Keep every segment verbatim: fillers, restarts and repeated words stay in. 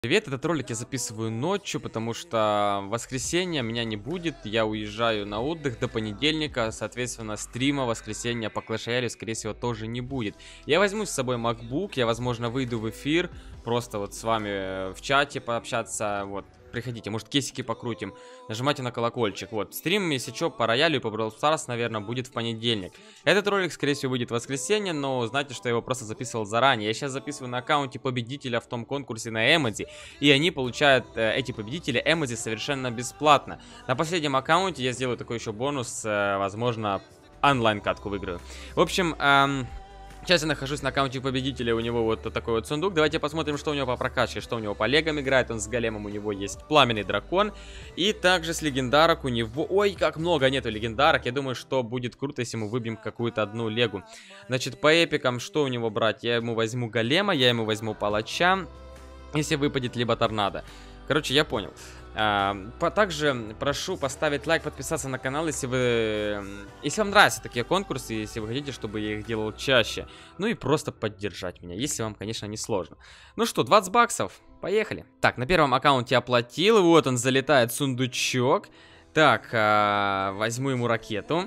Привет, этот ролик я записываю ночью, потому что в воскресенье меня не будет, я уезжаю на отдых до понедельника, соответственно, стрима в воскресенье по Clash Royale, скорее всего, тоже не будет. Я возьму с собой MacBook, я, возможно, выйду в эфир, просто вот с вами в чате пообщаться, вот. Приходите, может, кейсики покрутим. Нажимайте на колокольчик. Вот, стрим, если что, по роялю и по Brawl Stars, наверное, будет в понедельник. Этот ролик, скорее всего, будет в воскресенье, но знаете, что я его просто записывал заранее. Я сейчас записываю на аккаунте победителя в том конкурсе на эмодзи, и они получают, э, эти победители, эмодзи совершенно бесплатно. На последнем аккаунте я сделаю такой еще бонус, э, возможно, онлайн-катку выиграю. В общем, эм... сейчас я нахожусь на аккаунте победителя, у него вот такой вот сундук. Давайте посмотрим, что у него по прокачке, что у него по легам играет. Он с големом, у него есть пламенный дракон. И также с легендарок у него... Ой, как много нету легендарок. Я думаю, что будет круто, если мы выбьем какую-то одну легу. Значит, по эпикам, что у него брать? Я ему возьму голема, я ему возьму палача. Если выпадет либо торнадо. Короче, я понял. А, по, также прошу поставить лайк, подписаться на канал, если вы, если вам нравятся такие конкурсы, если вы хотите, чтобы я их делал чаще. Ну и просто поддержать меня, если вам, конечно, не сложно. Ну что, двадцать баксов, поехали. Так, на первом аккаунте оплатил, вот он залетает, сундучок. Так, а, возьму ему ракету.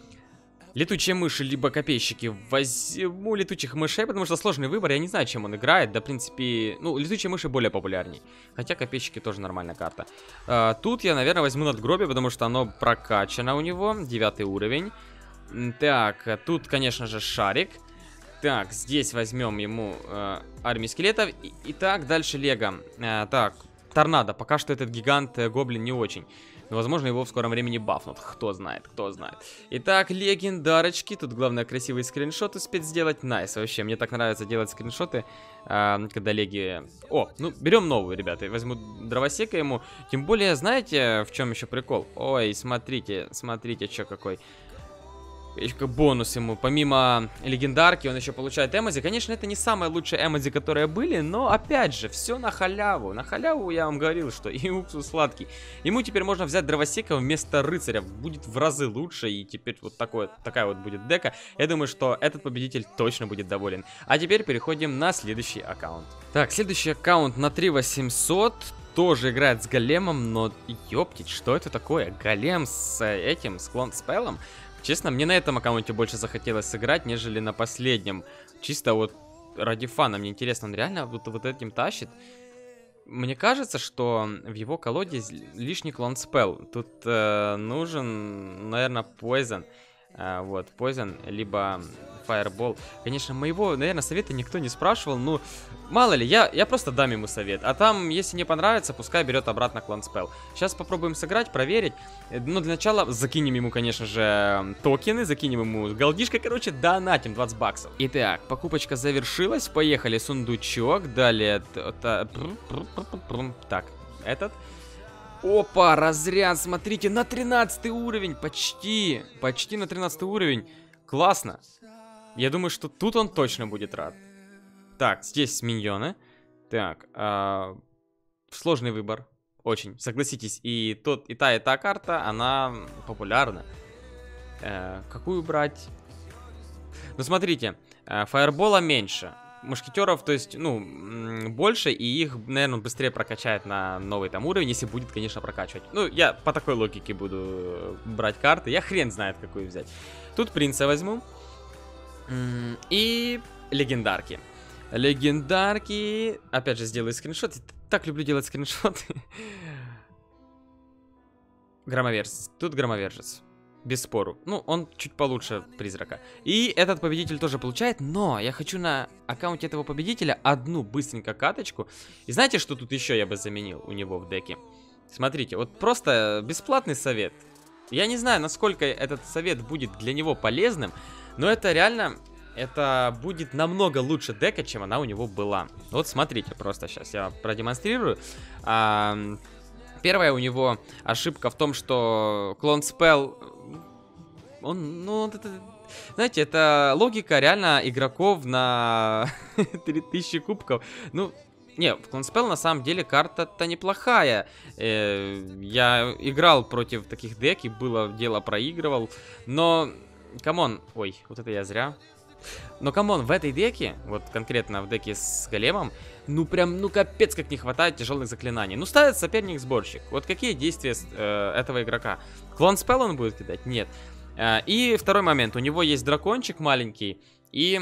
Летучие мыши, либо копейщики. Возьму летучих мышей, потому что сложный выбор. Я не знаю, чем он играет. Да, в принципе, ну, летучие мыши более популярней. Хотя копейщики тоже нормальная карта. а, Тут я, наверное, возьму надгробие, потому что оно прокачано у него. Девятый уровень. Так, тут, конечно же, шарик. Так, здесь возьмем ему э, армию скелетов. И, итак, дальше лего. э, Так, торнадо. Пока что этот гигант э, гоблин не очень. Но, возможно, его в скором времени бафнут. Кто знает, кто знает. Итак, легендарочки. Тут главное красивый скриншот успеть сделать. Найс, вообще, мне так нравится делать скриншоты, э, когда леги... О, ну, берем новую, ребята. Возьму дровосека ему. Тем более, знаете, в чем еще прикол? Ой, смотрите, смотрите, что какой... Еще бонус ему, помимо легендарки, он еще получает эмодзи. Конечно, это не самые лучшие эмодзи, которые были, но, опять же, все на халяву. На халяву я вам говорил, что и уксус сладкий. Ему теперь можно взять дровосека вместо рыцаря. Будет в разы лучше, и теперь вот такой, такая вот будет дека. Я думаю, что этот победитель точно будет доволен. А теперь переходим на следующий аккаунт. Так, следующий аккаунт на три восемьсот. Тоже играет с големом, но ёптить, что это такое? Голем с этим, с клон-спеллом? Честно, мне на этом аккаунте больше захотелось сыграть, нежели на последнем. Чисто вот ради фана. Мне интересно, он реально вот, вот этим тащит? Мне кажется, что в его колоде лишний клон-спелл. Тут э, нужен, наверное, Poison. Э, вот, Poison, либо Fireball. Конечно, моего, наверное, совета никто не спрашивал. Ну, мало ли, я, я просто дам ему совет. А там, если не понравится, пускай берет обратно клон-спелл. Сейчас попробуем сыграть, проверить. Но для начала закинем ему, конечно же, токены. Закинем ему голдишко, короче, донатим двадцать баксов. Итак, покупочка завершилась. Поехали, сундучок. Далее... Так, этот... Опа, разряд, смотрите, на тринадцатый уровень. Почти, почти на тринадцатый уровень. Классно. Я думаю, что тут он точно будет рад. Так, здесь миньоны. Так, а... сложный выбор. Очень, согласитесь. И, тот, и та, и та карта, она популярна. Э, какую брать? Ну, смотрите, э, фаербола меньше. Мушкетеров, то есть, ну, больше, и их, наверное, быстрее прокачает на новый там уровень, если будет, конечно, прокачивать. Ну, я по такой логике буду брать карты. Я хрен знает, какую взять. Тут принца возьму. И легендарки. Легендарки. Опять же, сделаю скриншот. Так люблю делать скриншоты. Громовержец. Тут громовержец. Без спору. Ну, он чуть получше призрака. И этот победитель тоже получает. Но я хочу на аккаунте этого победителя одну быстренько каточку. И знаете, что тут еще я бы заменил у него в деке? Смотрите, вот просто бесплатный совет. Я не знаю, насколько этот совет будет для него полезным. Но это реально... Это будет намного лучше дека, чем она у него была. Вот смотрите, просто сейчас я продемонстрирую. А, первая у него ошибка в том, что клон-спелл... Он, ну, это, знаете, это логика реально игроков на три тысячи кубков. Ну, не, клон-спелл на самом деле карта-то неплохая. Э, я играл против таких дек и было дело проигрывал. Но, камон, ой, вот это я зря... Но, камон, в этой деке, вот конкретно в деке с големом, ну прям, ну капец как не хватает тяжелых заклинаний. Ну ставит соперник-сборщик. Вот какие действия э, этого игрока? Клон-спелл он будет кидать? Нет. Э, и второй момент. У него есть дракончик маленький. И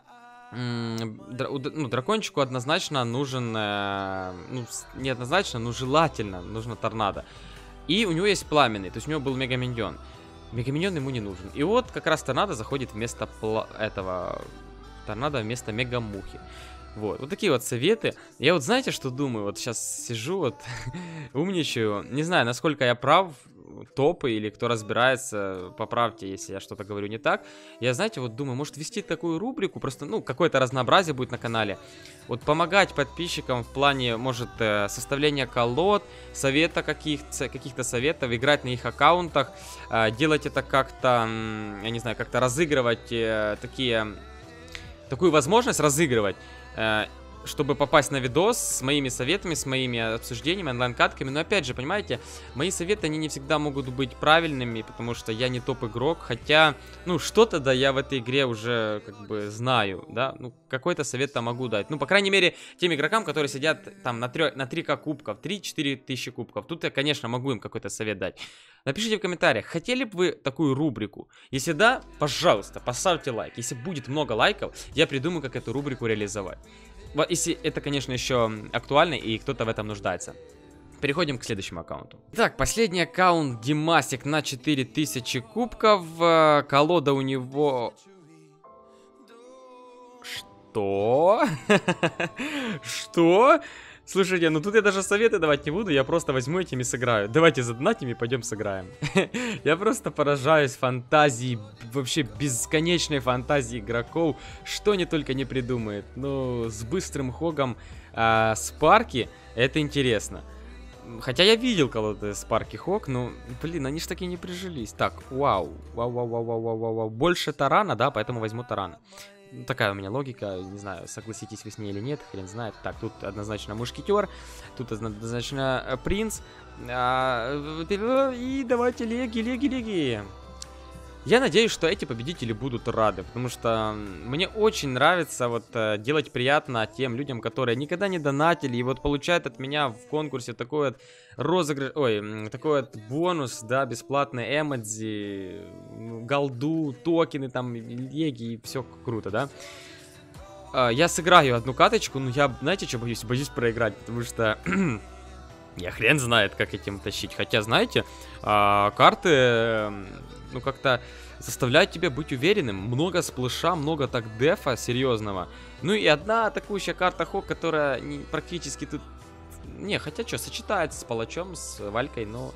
ну, дракончику однозначно нужен, э, ну, не однозначно, но желательно нужно торнадо. И у него есть пламенный, то есть у него был мегаминьон. Мегаминьон ему не нужен. И вот как раз торнадо заходит вместо этого, торнадо вместо мегамухи. Вот, вот такие вот советы. Я вот знаете, что думаю? Вот сейчас сижу, вот умничаю. Не знаю, насколько я прав, топы или кто разбирается, поправьте, если я что-то говорю не так. Я, знаете, вот думаю, может вести такую рубрику, просто, ну, какое-то разнообразие будет на канале. Вот помогать подписчикам в плане, может, составления колод, совета каких-то, каких-то советов, играть на их аккаунтах, делать это как-то, я не знаю, как-то разыгрывать такие, такую возможность разыгрывать, чтобы попасть на видос с моими советами, с моими обсуждениями, онлайн-катками. Но опять же, понимаете, мои советы, они не всегда могут быть правильными, потому что я не топ-игрок. Хотя, ну, что-то, да, я в этой игре уже, как бы, знаю, да. Ну, какой-то совет-то могу дать. Ну, по крайней мере, тем игрокам, которые сидят там на три ка кубков, три-четыре тысячи кубков. Тут я, конечно, могу им какой-то совет дать. Напишите в комментариях, хотели бы вы такую рубрику? Если да, пожалуйста, поставьте лайк. Если будет много лайков, я придумаю, как эту рубрику реализовать. Если это, конечно, еще актуально и кто-то в этом нуждается. Переходим к следующему аккаунту. Итак, последний аккаунт Димасик на четыре тысячи кубков. Колода у него... Что? Что? Слушайте, ну тут я даже советы давать не буду, я просто возьму этими и сыграю. Давайте задонатим и пойдем сыграем. Я просто поражаюсь фантазии, вообще бесконечной фантазии игроков, что они только не придумают. Ну, с быстрым хогом э, Спарки, это интересно. Хотя я видел колоды Спарки Хог, но, блин, они ж таки не прижились. Так, вау, вау, вау, вау, вау, вау, вау, больше тарана, да, поэтому возьму тарана. Такая у меня логика, не знаю, согласитесь вы с ней или нет, хрен знает. Так, тут однозначно мушкетер, тут однозначно принц. А, и давайте леги, леги, леги. Я надеюсь, что эти победители будут рады, потому что мне очень нравится вот делать приятно тем людям, которые никогда не донатили и вот получают от меня в конкурсе такой вот розыгрыш, ой, такой вот бонус, да, бесплатные эмодзи, голду, токены там, леги и все круто, да. Я сыграю одну каточку, но я, знаете, что боюсь? Боюсь проиграть, потому что... Я хрен знает, как этим тащить. Хотя, знаете, а, карты, ну, как-то заставляют тебя быть уверенным. Много сплэша, много так дефа серьезного. Ну и одна атакующая карта Хог, которая не, практически тут... Не, хотя что, сочетается с палачом, с Валькой, но...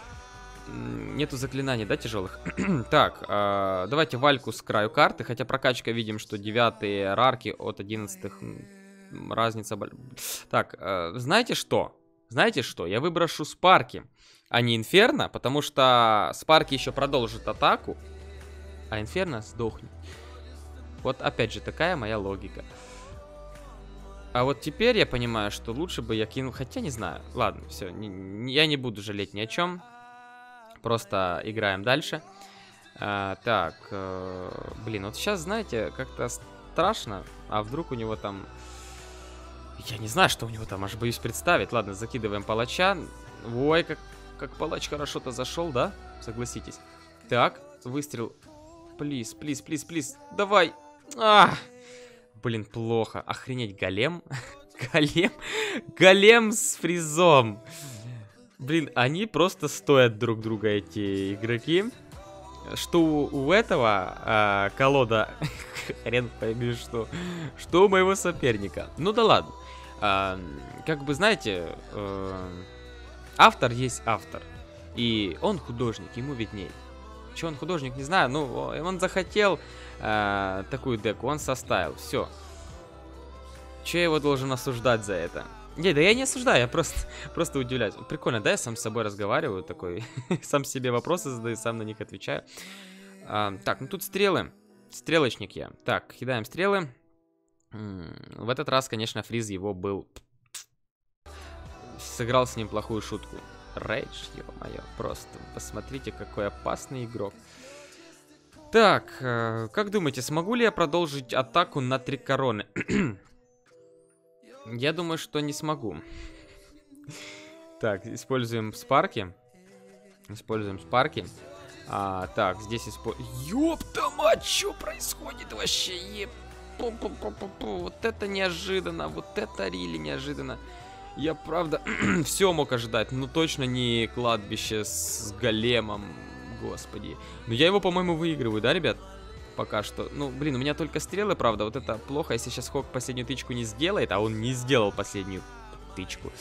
Нету заклинаний, да, тяжелых? Так, а, давайте Вальку с краю карты. Хотя прокачка, видим, что девятые рарки от одиннадцатых. Разница... Так, а, знаете что? Знаете что? Я выброшу Спарки, а не Инферно, потому что Спарки еще продолжит атаку, а Инферно сдохнет. Вот опять же такая моя логика. А вот теперь я понимаю, что лучше бы я кинул... Хотя не знаю. Ладно, все. Не, не, я не буду жалеть ни о чем. Просто играем дальше. А, так. Э, блин, вот сейчас, знаете, как-то страшно. А вдруг у него там... Я не знаю, что у него там, аж боюсь представить. Ладно, закидываем палача. Ой, как, как палач хорошо-то зашел, да? Согласитесь. Так, выстрел. Плиз, плиз, плиз, плиз. Давай. А! Блин, плохо. Охренеть, голем. Голем. Голем с фризом. Блин, они просто стоят друг друга, эти игроки. Что у, у этого а, колода... Хрен пойми, что... Что у моего соперника. Ну да ладно. А, как бы, знаете, э, автор есть автор. И он художник, ему видней. Че он художник, не знаю. Ну, он захотел э, такую деку, он составил. Все. Че я его должен осуждать за это? Не, да я не осуждаю, я просто, просто удивляюсь. Прикольно, да, я сам с собой разговариваю, такой, сам себе вопросы задаю, сам на них отвечаю. А, так, ну тут стрелы. Стрелочник я. Так, кидаем стрелы. В этот раз, конечно, Фриз его был... Сыграл с ним плохую шутку. Рейдж, ё-моё, просто посмотрите, какой опасный игрок. Так, э, как думаете, смогу ли я продолжить атаку на три короны? Я думаю, что не смогу. Так, используем спарки. Используем спарки. А, так, здесь используем... Ёпта мать, что происходит вообще? Еп... Пу -пу -пу -пу -пу. Вот это неожиданно, вот это рили неожиданно. Я, правда, все мог ожидать, но точно не кладбище с големом, господи. Но я его, по-моему, выигрываю, да, ребят? Пока что. Ну, блин, у меня только стрелы, правда, вот это плохо, если сейчас Хок последнюю тычку не сделает, а он не сделал последнюю тычку.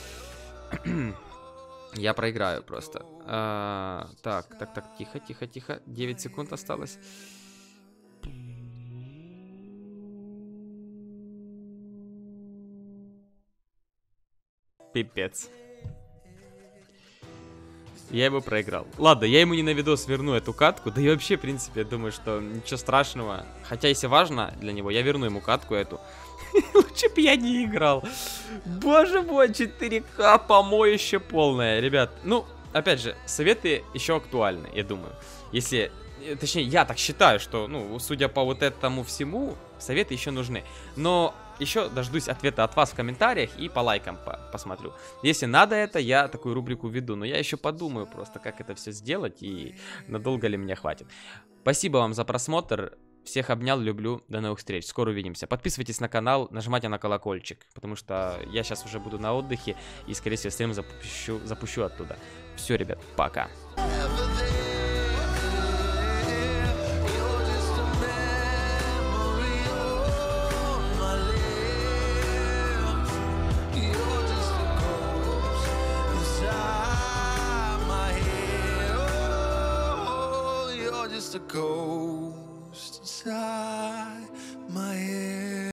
Я проиграю просто. А, так, так, так, тихо, тихо, тихо. девять секунд осталось. Пипец. Я его проиграл. Ладно, я ему не на видос верну эту катку. Да и вообще, в принципе, я думаю, что ничего страшного. Хотя, если важно для него, я верну ему катку эту. Лучше бы я не играл. Боже мой, четыре ка помоище полное. Ребят, ну, опять же, советы еще актуальны, я думаю. Если, точнее, я так считаю, что, ну, судя по вот этому всему, советы еще нужны. Но еще дождусь ответа от вас в комментариях и по лайкам по посмотрю. Если надо это, я такую рубрику веду. Но я еще подумаю просто, как это все сделать и надолго ли меня хватит. Спасибо вам за просмотр. Всех обнял, люблю. До новых встреч. Скоро увидимся. Подписывайтесь на канал, нажимайте на колокольчик. Потому что я сейчас уже буду на отдыхе. И, скорее всего, стрим запущу, запущу оттуда. Все, ребят, пока. Just a ghost inside.